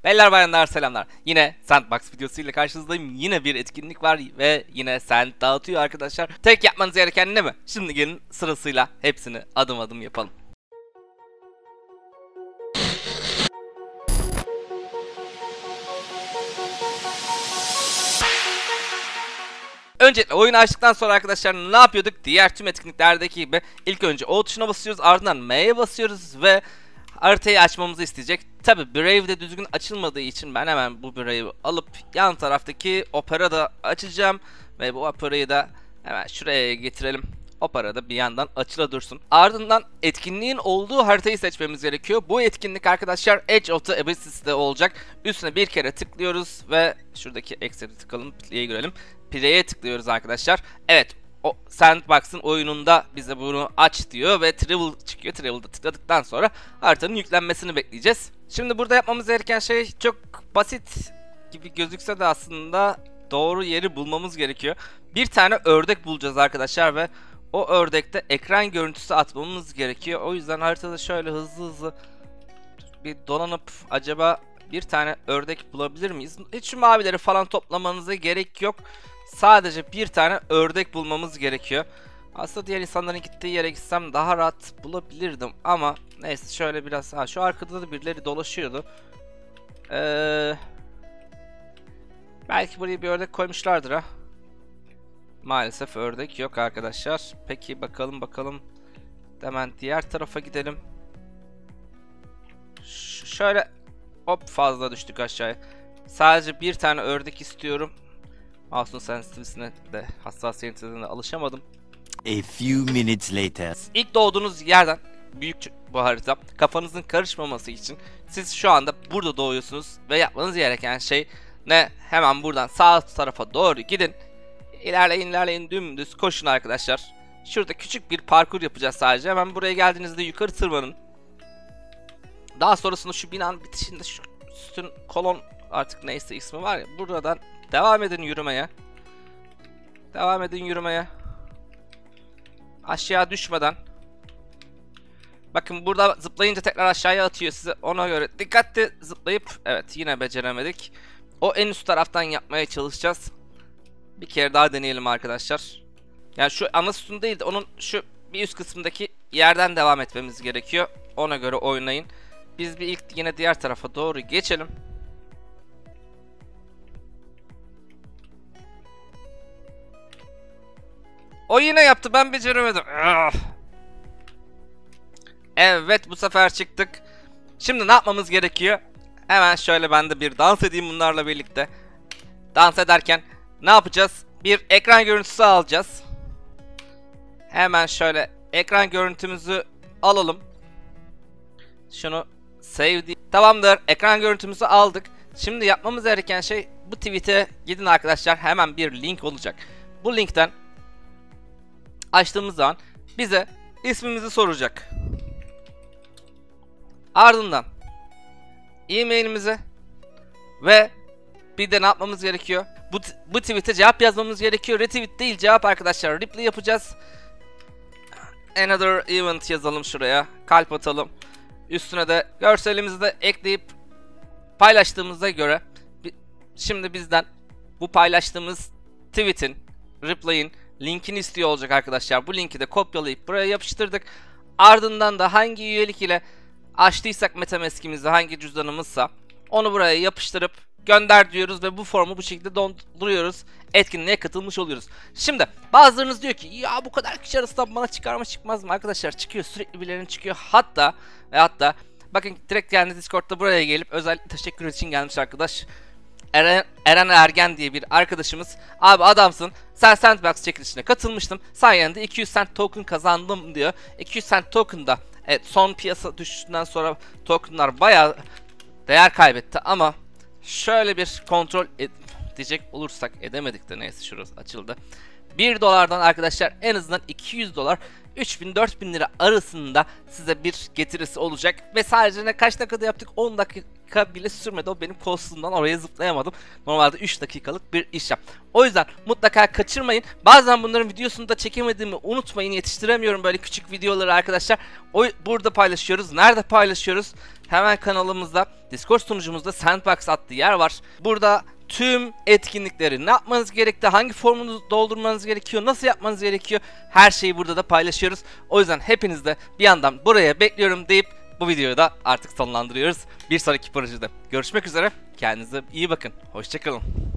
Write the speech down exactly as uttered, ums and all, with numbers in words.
Beyler bayanlar selamlar. Yine Sandbox videosuyla karşınızdayım. Yine bir etkinlik var ve yine Sand dağıtıyor arkadaşlar. Tek yapmanız gereken ne mi? Şimdi gelin sırasıyla hepsini adım adım yapalım. Öncelikle oyunu açtıktan sonra arkadaşlar ne yapıyorduk? Diğer tüm etkinliklerdeki gibi ilk önce O tuşuna basıyoruz, ardından M'ye basıyoruz ve haritayı açmamızı isteyecek. Tabi Brave'de düzgün açılmadığı için ben hemen bu Brave'i alıp yan taraftaki Opera'da açacağım. Ve bu Opera'yı da hemen şuraya getirelim. Opera da bir yandan açıla dursun. Ardından etkinliğin olduğu haritayı seçmemiz gerekiyor. Bu etkinlik arkadaşlar Edge of the Abyss'te olacak. Üstüne bir kere tıklıyoruz ve şuradaki X'e tıkalım, play'e görelim. Play'e tıklıyoruz arkadaşlar. Evet, o Sandbox'ın oyununda bize bunu aç diyor ve Travel çıkıyor. Travel'da tıkladıktan sonra haritanın yüklenmesini bekleyeceğiz. Şimdi burada yapmamız gereken şey çok basit gibi gözükse de aslında doğru yeri bulmamız gerekiyor. Bir tane ördek bulacağız arkadaşlar ve o ördekte ekran görüntüsü atmamız gerekiyor. O yüzden haritada şöyle hızlı hızlı bir dolanıp acaba bir tane ördek bulabilir miyiz? Hiç şu mavileri falan toplamanıza gerek yok. Sadece bir tane ördek bulmamız gerekiyor. Aslında diğer insanların gittiği yere gitsem daha rahat bulabilirdim ama neyse şöyle biraz. Ha, şu arkada da birileri dolaşıyordu. Ee, belki buraya bir ördek koymuşlardır ha. Maalesef ördek yok arkadaşlar. Peki bakalım bakalım. Hemen diğer tarafa gidelim. Ş şöyle hop fazla düştük aşağıya. Sadece bir tane ördek istiyorum. Mouse'un sensitivitesine de hassasiyetine alışamadım. A few minutes later. İlk doğduğunuz yerden büyük bu harita kafanızın karışmaması için siz şu anda burada doğuyorsunuz ve yapmanız gereken şey ne? Hemen buradan sağ tarafa doğru gidin. İlerleyin ilerleyin dümdüz koşun arkadaşlar. Şurada küçük bir parkur yapacağız sadece. Hemen buraya geldiğinizde yukarı tırmanın. Daha sonrasında şu binanın bitişinde şu sütun kolon artık neyse ismi var ya, buradan devam edin yürümeye. Devam edin yürümeye. Aşağı düşmeden. Bakın burada zıplayınca tekrar aşağıya atıyor sizi. Ona göre dikkatli zıplayıp, evet yine beceremedik. O en üst taraftan yapmaya çalışacağız. Bir kere daha deneyelim arkadaşlar. Yani şu ana sütun değil de onun şu bir üst kısmındaki yerden devam etmemiz gerekiyor. Ona göre oynayın. Biz bir ilk yine diğer tarafa doğru geçelim. O yine yaptı, ben beceremedim. Evet, bu sefer çıktık. Şimdi ne yapmamız gerekiyor? Hemen şöyle ben de bir dans edeyim bunlarla birlikte. Dans ederken ne yapacağız? Bir ekran görüntüsü alacağız. Hemen şöyle ekran görüntümüzü alalım. Şunu save diye. Tamamdır, ekran görüntümüzü aldık. Şimdi yapmamız gereken şey bu tweet'e gidin arkadaşlar. Hemen bir link olacak. Bu linkten açtığımız zaman bize ismimizi soracak. Ardından e-mailimizi ve bir de ne yapmamız gerekiyor? Bu, bu tweet'e cevap yazmamız gerekiyor. Retweet değil cevap arkadaşlar. Reply yapacağız. Another event yazalım şuraya. Kalp atalım. Üstüne de görselimizi de ekleyip paylaştığımıza göre şimdi bizden bu paylaştığımız tweet'in, reply'in linkini istiyor olacak arkadaşlar. Bu linki de kopyalayıp buraya yapıştırdık. Ardından da hangi üyelik ile açtıysak MetaMask'imizi, hangi cüzdanımızsa onu buraya yapıştırıp gönder diyoruz ve bu formu bu şekilde dolduruyoruz. Etkinliğe katılmış oluyoruz. Şimdi bazılarınız diyor ki ya bu kadar kişi arasından bana çıkar mı çıkmaz mı? Arkadaşlar çıkıyor, sürekli birilerinin çıkıyor. Hatta ve hatta bakın direkt kendi Discord'da buraya gelip özellikle teşekkür için gelmiş arkadaş. Eren, Eren Ergen diye bir arkadaşımız. Abi adamsın. Sen Sandbox çekilişine katılmıştım. Sayende iki yüz cent token kazandım diyor. iki yüz cent token da evet, son piyasa düşüşünden sonra tokenlar bayağı değer kaybetti ama şöyle bir kontrol edecek olursak, edemedik de neyse şurası açıldı. bir dolardan arkadaşlar en azından iki yüz dolar, üç bin dört bin lira arasında size bir getirisi olacak ve sadece ne kaç dakikada yaptık? on dakika dakika bile sürmedi. O benim kolsuzluğumdan oraya zıplayamadım. Normalde üç dakikalık bir işlem. O yüzden mutlaka kaçırmayın. Bazen bunların videosunu da çekemediğimi unutmayın. Yetiştiremiyorum böyle küçük videoları arkadaşlar. O burada paylaşıyoruz. Nerede paylaşıyoruz? Hemen kanalımızda, Discord sunucumuzda Sandbox adlı yer var. Burada tüm etkinlikleri, ne yapmanız gerektiği, hangi formunu doldurmanız gerekiyor, nasıl yapmanız gerekiyor, her şeyi burada da paylaşıyoruz. O yüzden hepiniz de bir yandan buraya bekliyorum deyip bu videoyu da artık sonlandırıyoruz. Bir sonraki projede görüşmek üzere. Kendinize iyi bakın. Hoşçakalın.